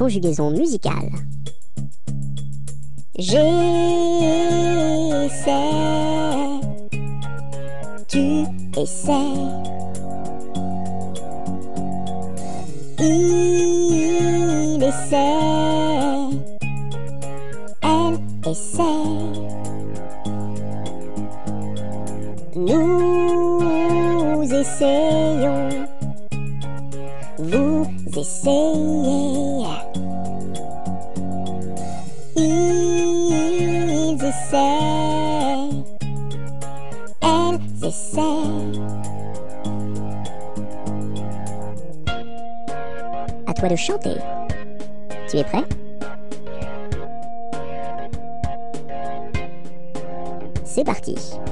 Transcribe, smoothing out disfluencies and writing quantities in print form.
conjugaison musicale. J'essaie, tu essaies. Il essaie, elle essaie. Nous essayons, vous essayez. Ils essaient, elles essaient. À toi de chanter. Tu es prêt? C'est parti.